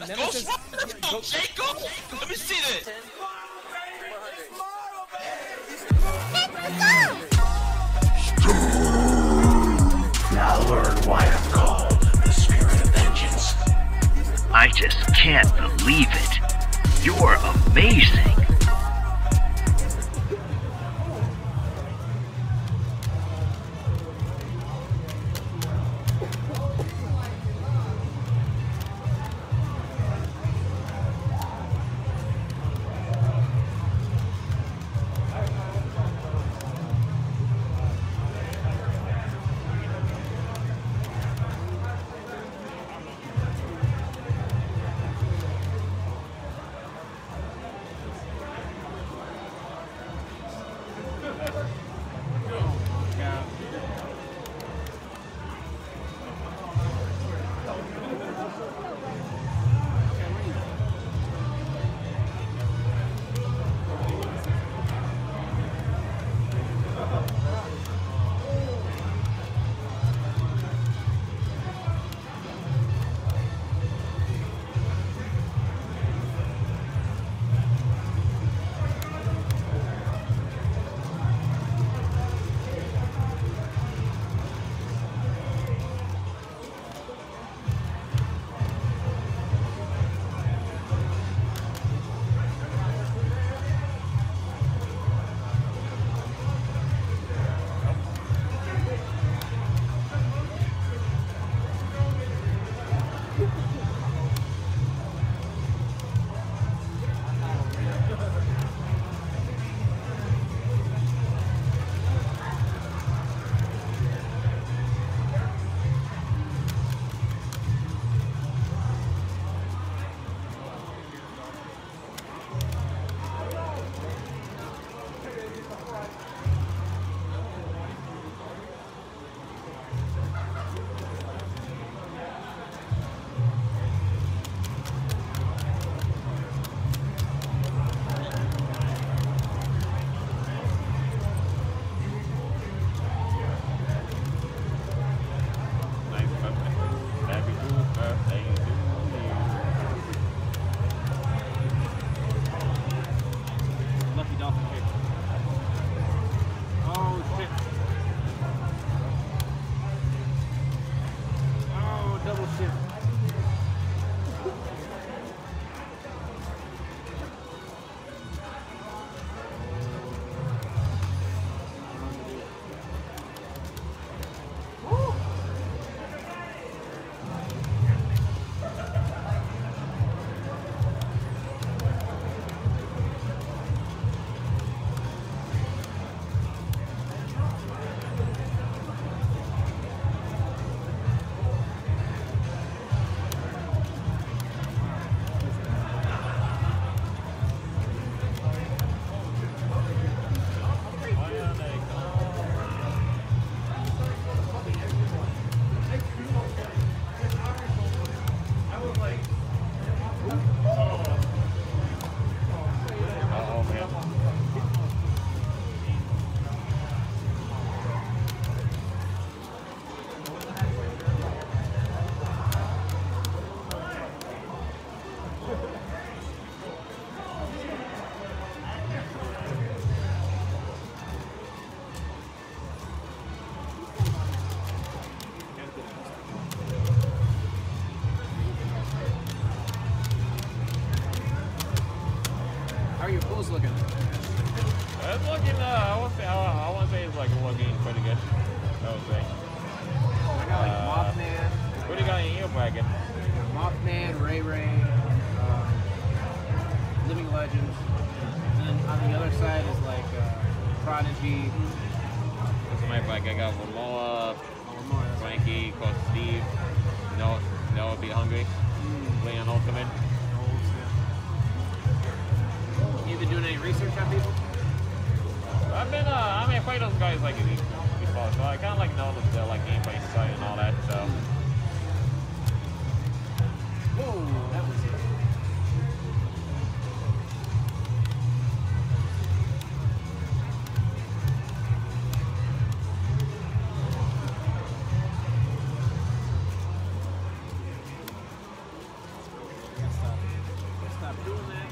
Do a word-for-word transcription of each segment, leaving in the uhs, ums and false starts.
Nemesis. Go, Jacob! Let me see this! Now learn why I'm called the Spirit of Vengeance. I just can't believe it. You're amazing. looking? It's looking, uh, I want to say, I want to say it's like looking pretty good. I would say. I got like uh, Mothman. What do you got in your bracket? Mothman, Ray Ray, uh, Living Legends. And then on the other side is like uh, Prodigy. This is my bracket. I got Momoa, Frankie, Coach Steve, Noah, Noah Be Hungry, mm. Leon Ultimate. You been doing any research on people? I've been, uh, I mean, I play those guys like before, so I kind of like know the, the like gameplay site and all that, so. Whoa, that was it. stop doing that.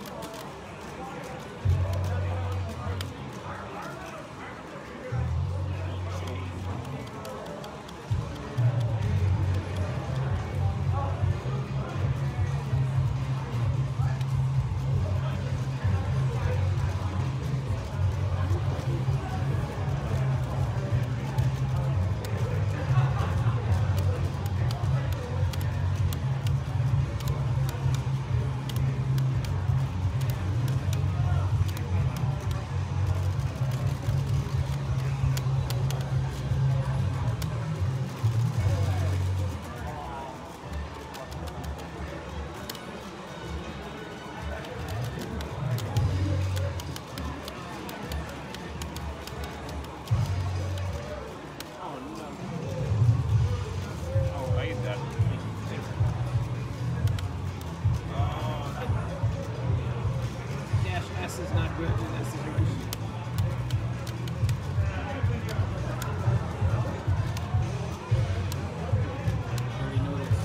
Is not good in that situation. Already noticed.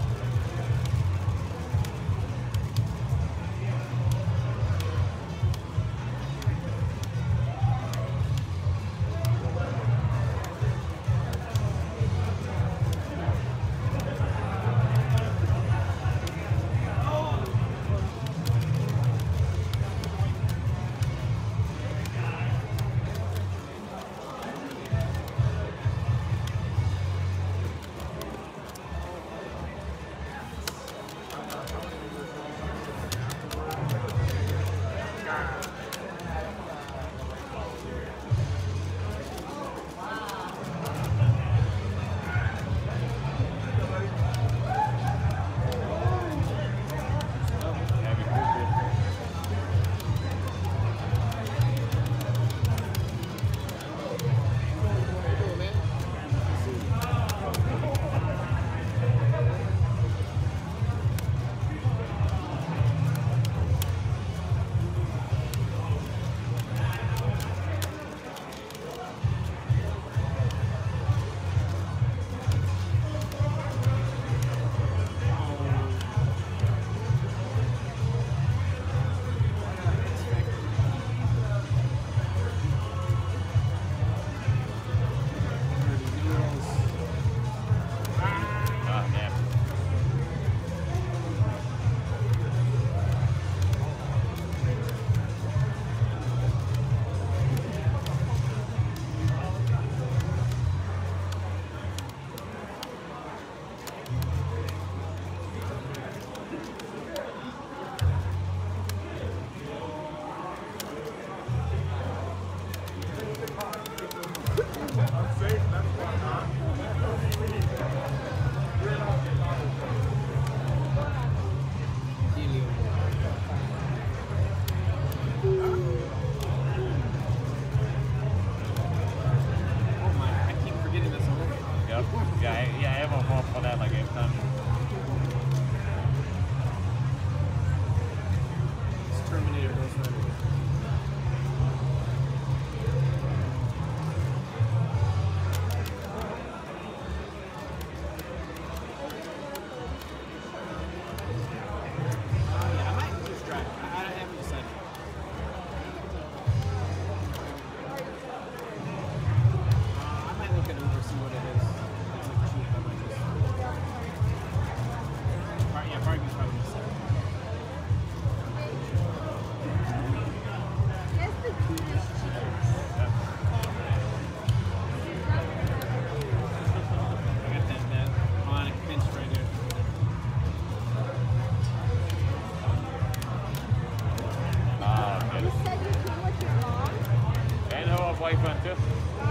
boyfriend too.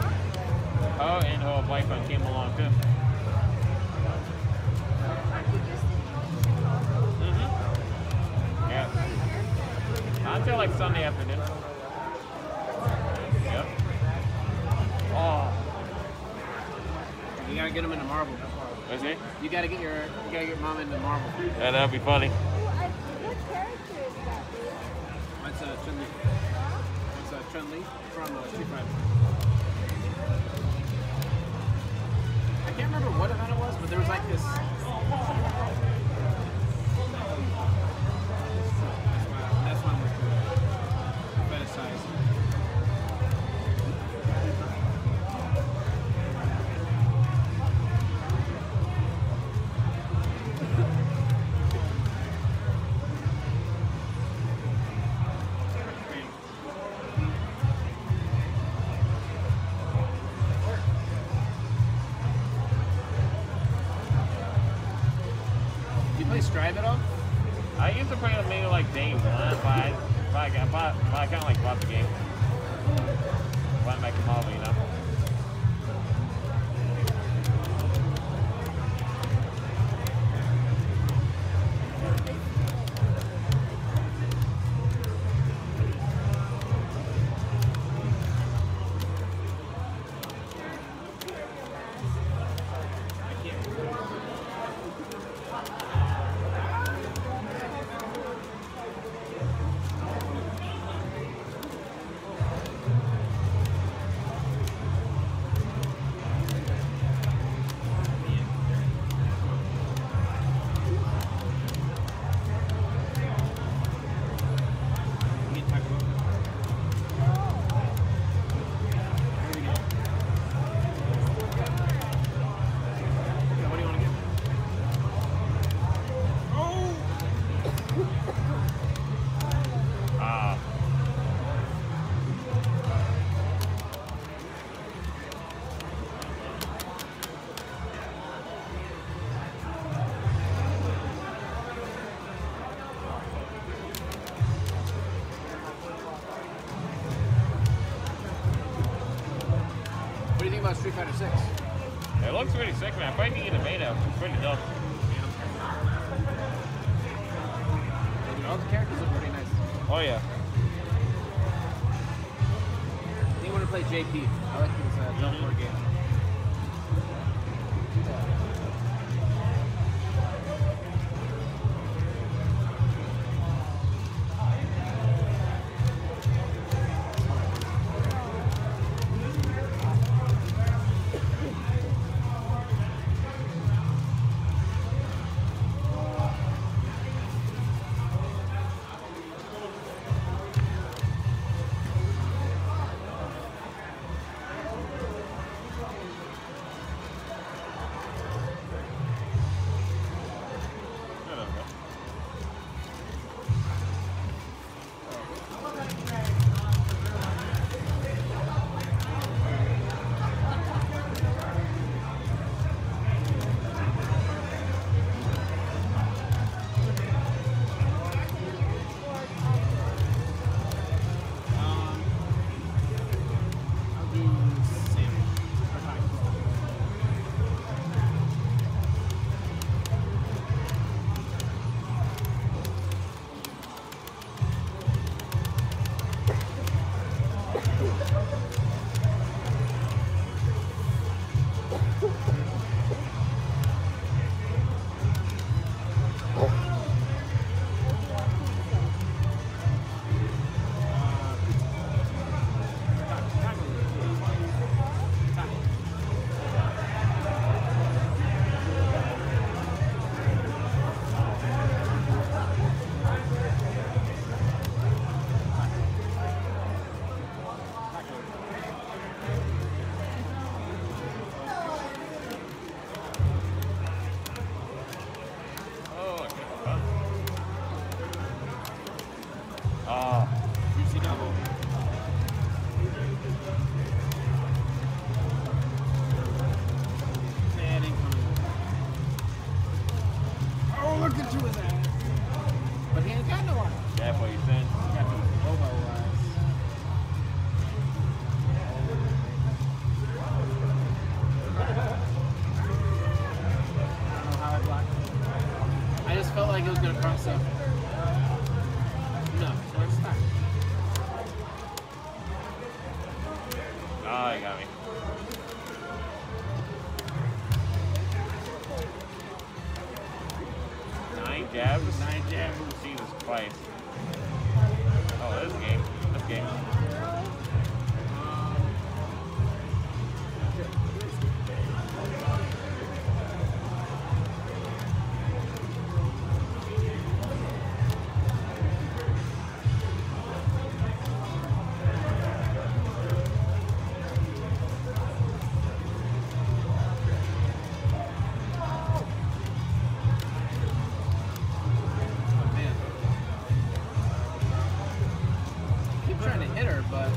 Her and her boyfriend came along too. Mm-hmm. Yeah. Until like Sunday afternoon. Yep. Oh. You gotta get them into Marvel. Is he? You gotta get your, you gotta get mom into Marvel. Yeah, that'd be funny. What character is that? That's uh, Chun-Li. That's uh, Chun-Li from uh, Street Fighter. I can't remember what event it was, but there was like this. it all? I used to play it maybe like day one, but I, but I, but I kind of like bought the game. Went back to Marvel, you know. Street Fighter six. It looks pretty sick, man. I probably can get a beta. It's pretty dope. All the characters look pretty nice. Oh yeah. I think I want to play J P. I like his uh, jump board game. Trying to hit her, but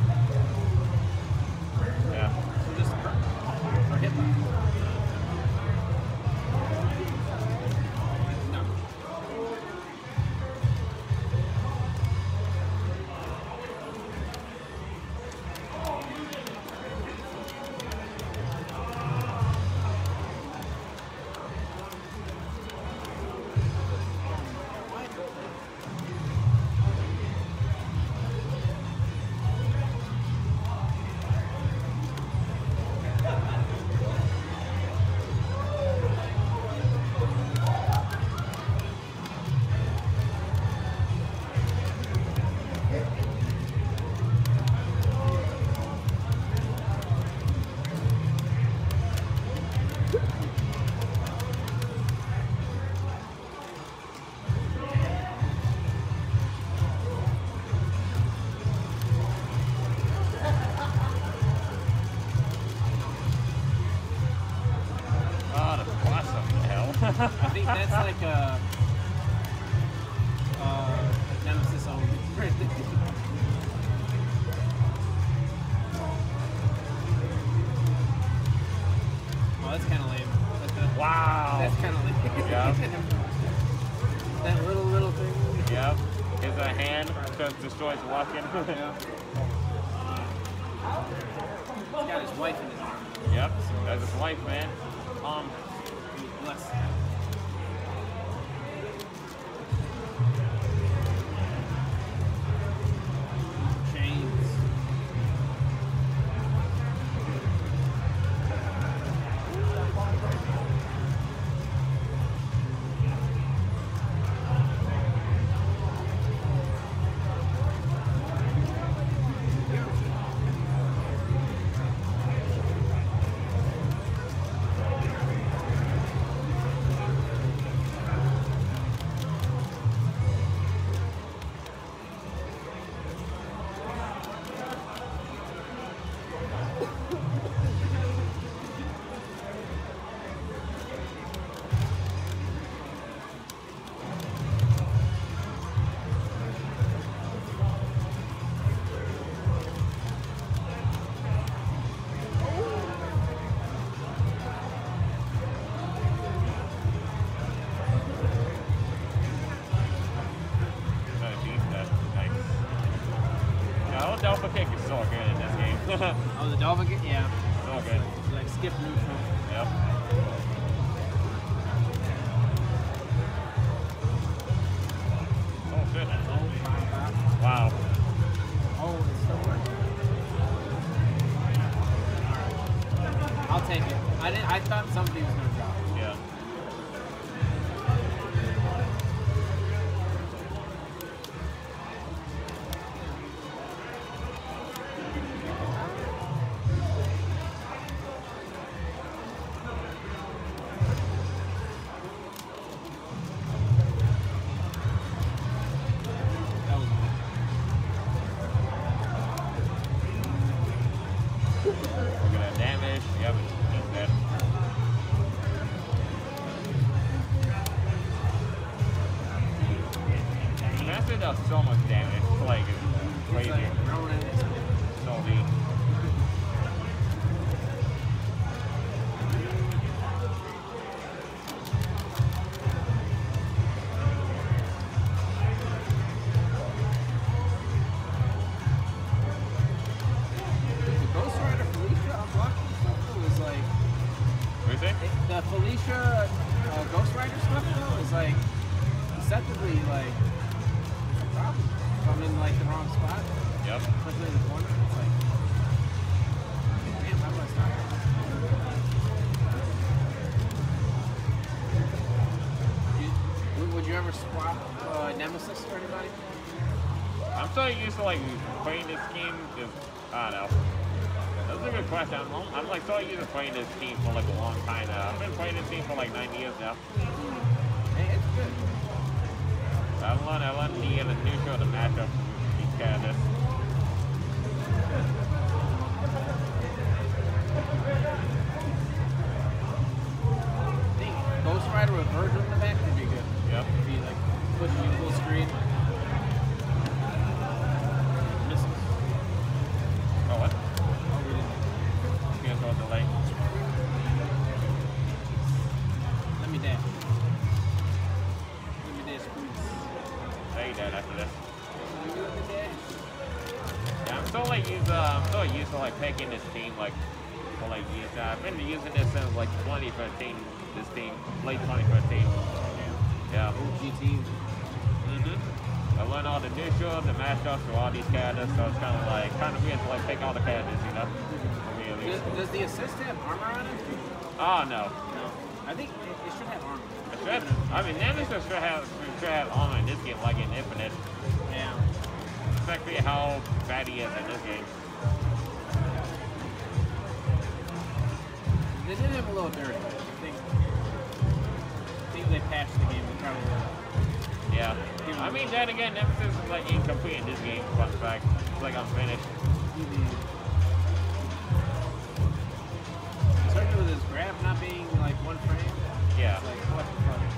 I think that's like a uh, Nemesis only. Oh, that's kind of lame. That's kinda, Wow. That's kind of lame. Yeah. That little, little thing. Yep. His uh, hand just destroys walking. Yeah. He's got his wife in his arm. Yep. That's his wife, man. Um. Bless. Chains. Delta kick is so good in this game. Oh, the Delta kick? Yeah. So good. Like, like skip neutral. Yep. Oh, goodness. Oh, my God. Wow. Oh, it's still working. Alright. I'll take it. I didn't. I thought somebody was gonna drop. Yeah. That was Look at that damage. Yep, it's just dead. Master does so much damage. Like, it's crazy. It's like throwing it. So deep. The Ghost Rider Felicia unblocking stuff though is like What do you think? the Felicia uh, Ghost Rider stuff though is like deceptively like it's a problem. If I'm in like the wrong spot, Yep. especially in the corner, it's like damn, how do I stop it? You- would- Would you ever swap uh, Nemesis for anybody? I'm so used to like playing this game because I don't know. That's a good question. I'm, I'm like so used to playing this team for like a long time now. I've been playing this team for like nine years now. Hey, it's good. I learned I learned the, uh, the new show, the matchup with these characters. I think Ghost Rider with Virgil in the back would be good. Yep. It'd be like pushing you full screen. Misses. Oh what? Oh, we didn't. Cancel delay. Let me dash. Let me dash, please. Say that after this. Let me dash. Yeah, I'm so like used. Uh, I'm so used to like picking this team like for like years now. I've been using this since like twenty thirteen. This team, late twenty thirteen. Yeah. O G team. Mm-hmm. I learned all the new shows, the matchups for all these characters, so it's kind of like kind of weird to like pick all the characters, you know. For me at Does, least. does the assist have armor on it? Oh no. No. I think it, it should have armor. It should, I mean, Nemesis should have should have armor in this game, like in Infinite. Yeah. Exactly how bad he is in this game. They did have a little dirty. I think. I think they patched the game. They probably. Yeah. I mean, then again, Nemesis is like incomplete in this game. Fun fact, it's like unfinished. Especially with his grab not being like one frame. Yeah. It's like, what the fuck?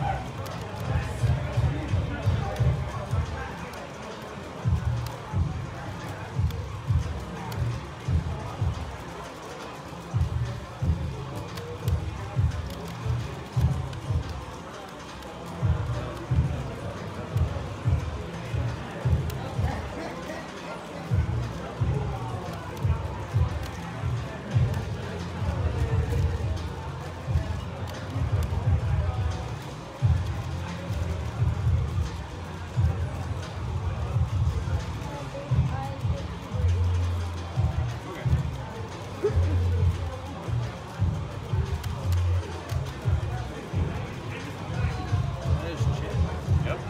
There's shit. Yep.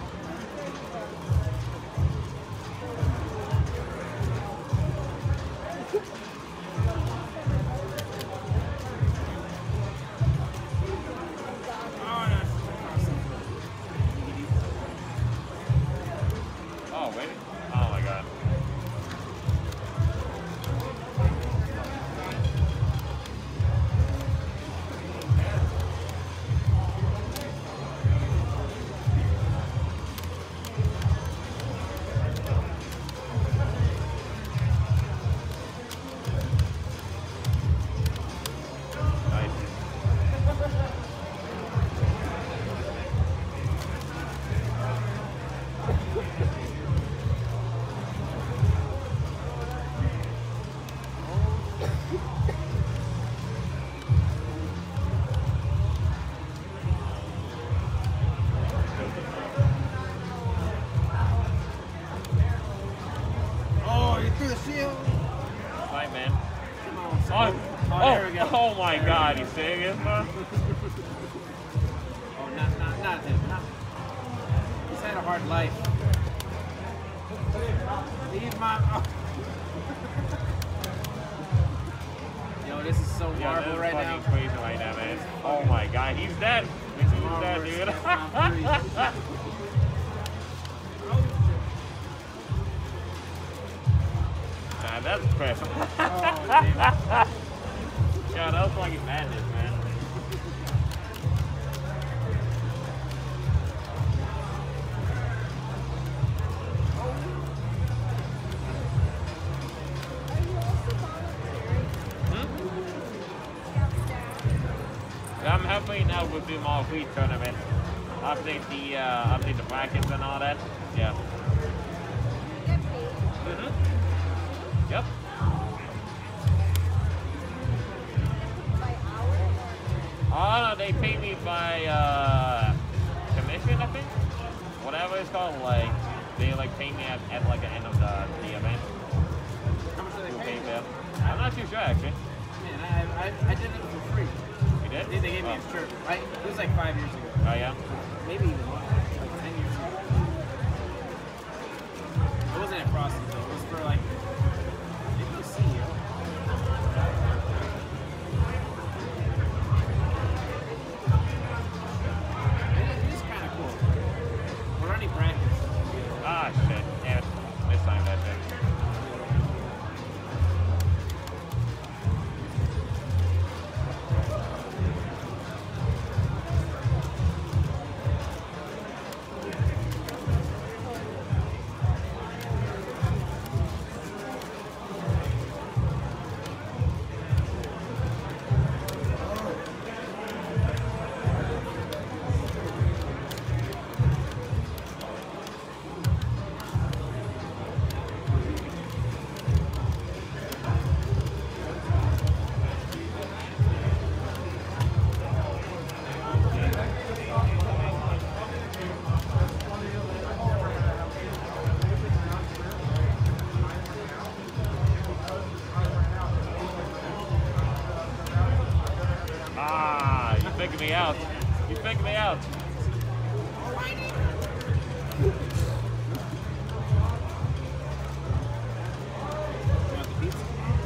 Oh, wait. Oh my god. Nice. Oh, you threw the shield. Fine, man. Come on, Oh, son. oh, Oh, there we go. oh my There we god, go. you serious, bro? Oh, not, not, not him. Not. He's had a hard life. Leave my. Oh. Yo, this is so Yeah, Marvel this is right fucking now. crazy right now, man. Oh my god, he's dead. He's dead, Marvel dude. versus Capcom three. Nah, that's crazy. Oh, damn. Yeah, that was fucking madness, man. Are you also volunteering? Hmm? I'm helping out with the Mall Fleet tournament. Update the uh, update the brackets and all that. Yeah. Get paid Mm-hmm. Yep. by hour or Oh no, they pay me by uh, commission, I think. Whatever it's called, like they like pay me at, at like the end of the, the event. How much do Who they pay pay? them? I'm not too sure actually. Man, I, I, I did it for free. You did? They, they gave me Oh. a shirt. Right? It was like five years ago. Oh yeah. Maybe even more. Like ten years ago. It wasn't at Frosty though. It was for like maybe the C E O. It, it is kind of cool. We're running brackets. Ah shit. Damn it. This time that thing. Ah, you figured me out. You figured me out. You want the pizza?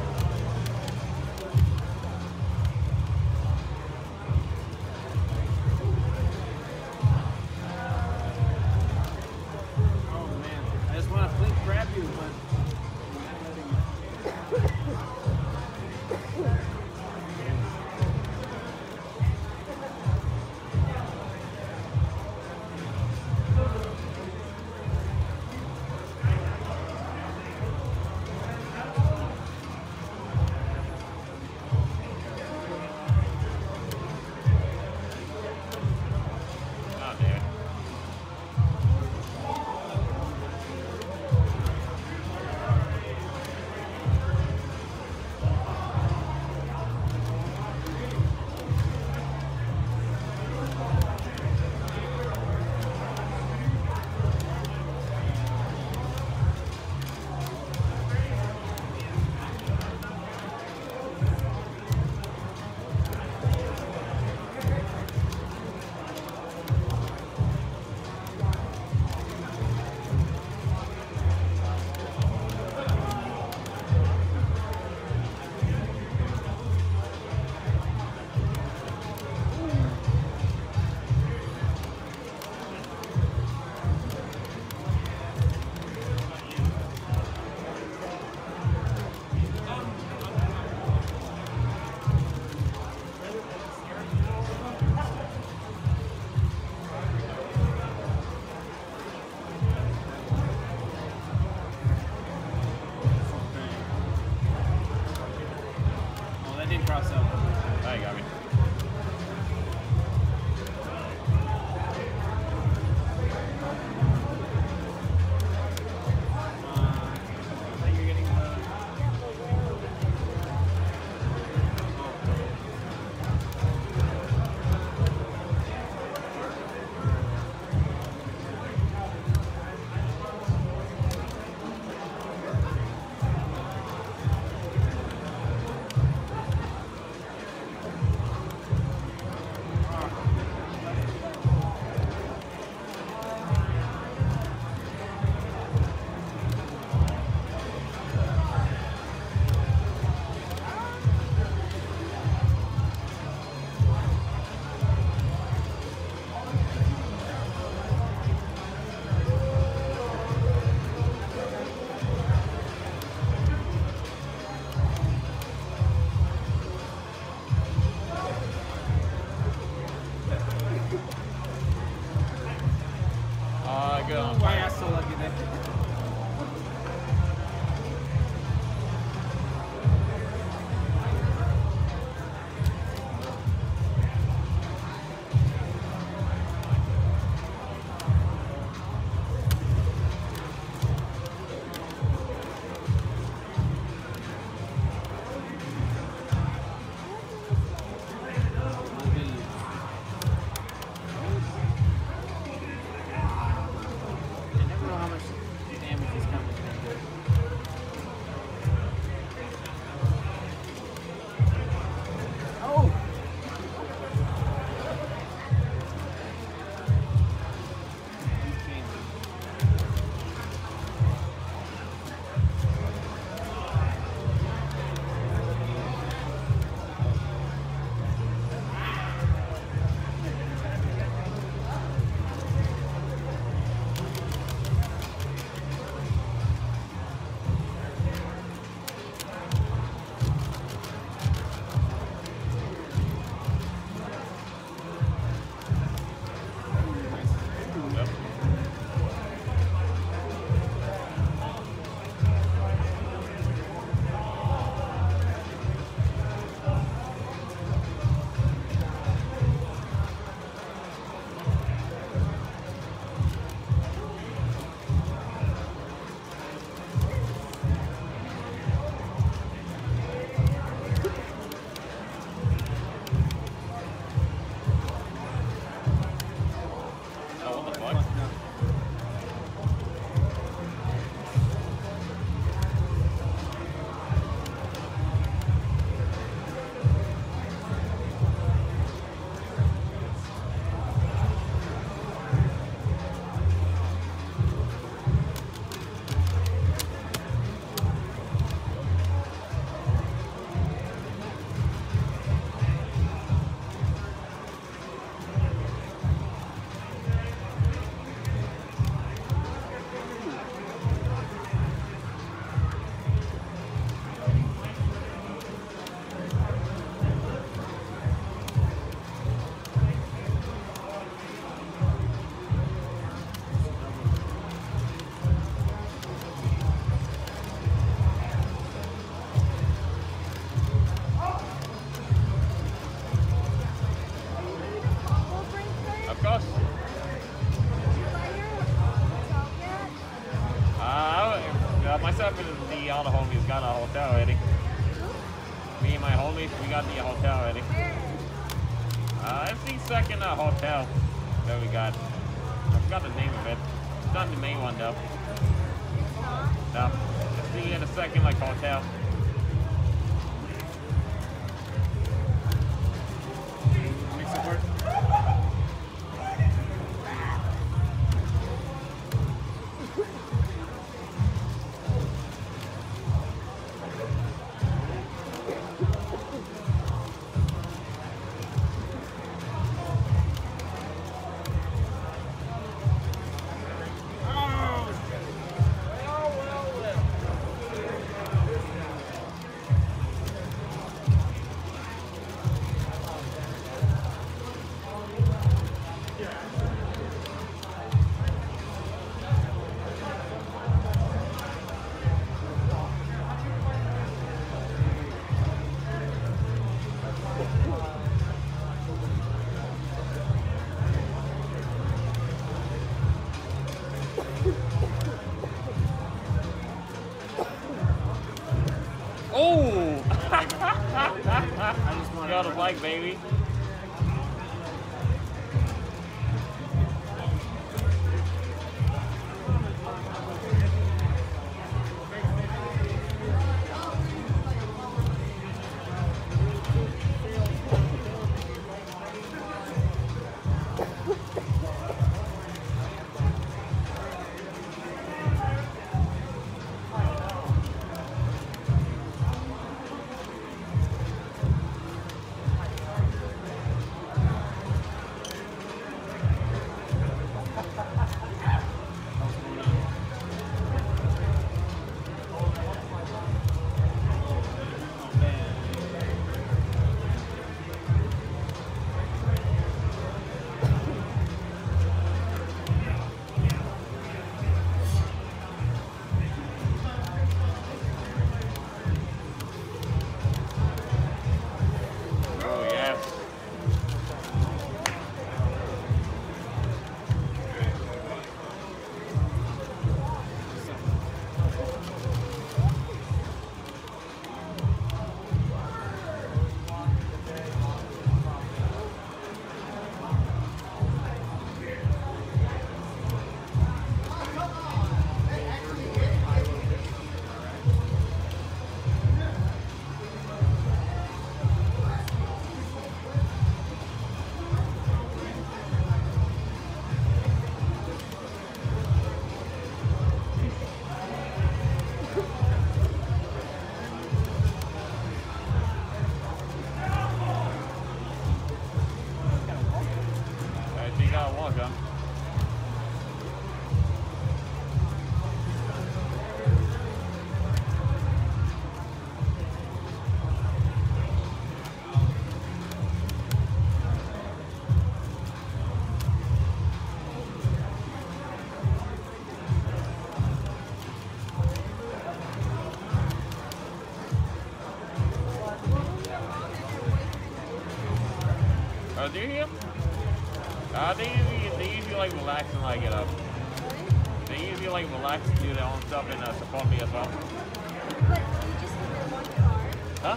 Oh man, I just want to flink grab you, but you're not letting me. on my fire. ass so lucky there. Myself and the other homies got a hotel already. Me and my homies, we got the hotel already. Uh, it's the second uh, hotel that we got. I forgot the name of it. It's not the main one though. No, it's the, uh, the second like hotel. Mix it work. Oh! Got a bike, baby. Oh, do you hear? Uh, they usually, they usually like relax when I get up. They usually like relax and do their own stuff and uh, support me as well. But you just need the one car. Huh?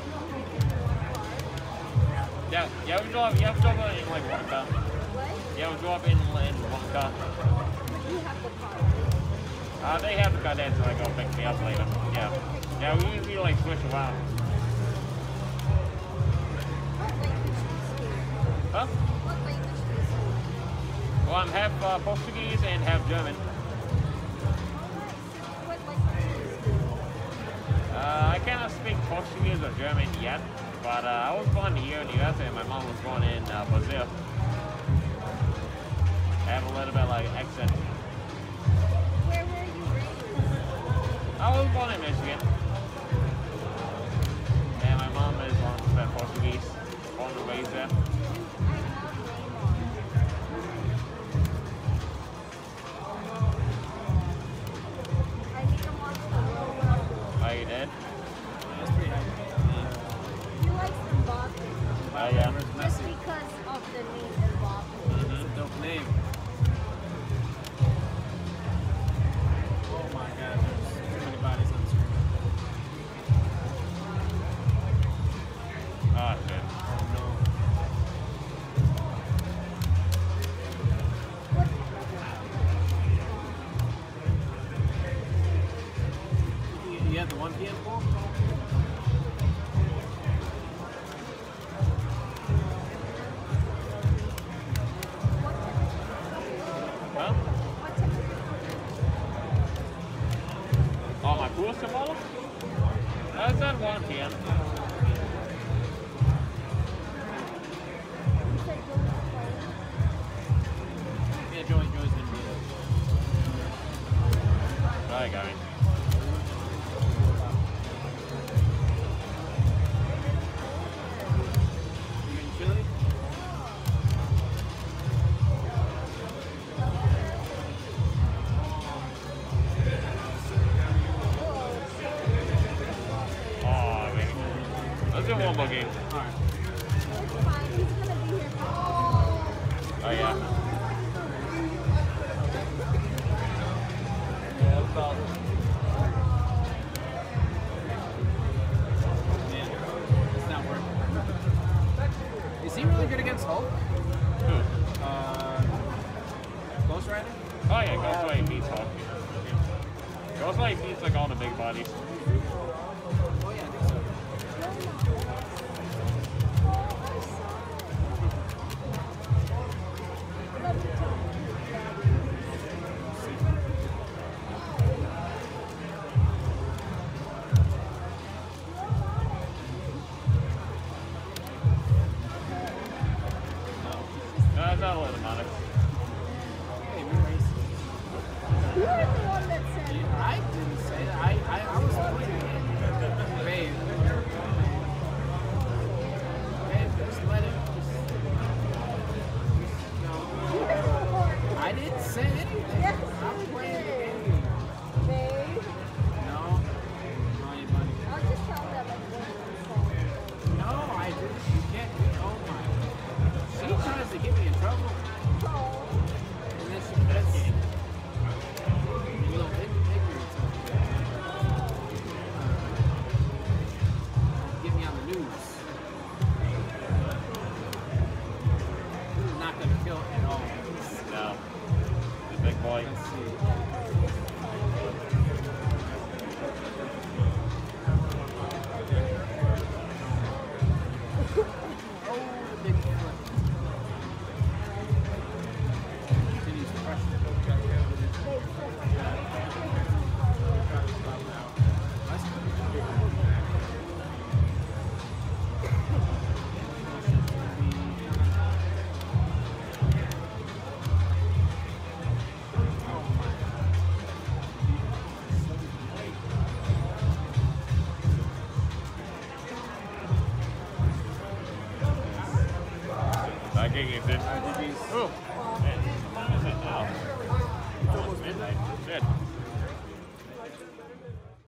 Yeah, yeah, we drove, yeah, we drove in like one car. What? Yeah, we drove in, in one car. But you have the car. Uh, they have the car there so I go pick me up later. Yeah. Yeah, we usually like switch around. What language do you speak? Huh? What language do you speak? Well, I'm half uh, Portuguese and half German. What language do you speak? Uh, I cannot speak Portuguese or German yet, but uh, I was born here in the U S A and my mom was born in uh, Brazil. I have a little bit like accent. Where were you raised? I was born in Michigan. And my mom is one percent Portuguese, born and raised there. I need a monster. Oh, you did? That's pretty high. You like Mbappe Oh, yeah. Where's just Messi? because of the name Mbappe. It's a dope name. Oh my god, there's too many bodies on the screen. Oh, shit. Oh no. You, you had the one P M pool? Huh? Oh, my pool tomorrow? That's at one P M Yeah, Joey, Joey's gonna be there. Alright, guys. You getting chili? Oh, man. Let's do one more game. Alright. It's fine. He's gonna be here for Oh, yeah. Man, it's not working. Is he really good against Hulk? Who? Uh, Ghost Rider? Oh, yeah, Ghostwave beats Hulk. Ghostwave beats like all the big bodies. Oh yeah, I think so. No, it's not a little money. Hey, we're racist. You were the one that said Yeah, I didn't say that. I, I, I was pointing at it. Babe. Babe, just let it. Just, just, no. I didn't say anything. Yes, I'm you playing the did. game. Babe. No. No, you buddy. I'll just tell them I'm going to No, I didn't. You can't. Oh my. She tries to get me in trouble. Oh. And then she gets a little ignorant of it. Get me on the news. This is not gonna kill at all. No. The big boy. Let's see. Oh, the big foot. Titty's crushed it. I can't get it. G Gs. Oh. Man, what time is it now? Almost midnight. Shit.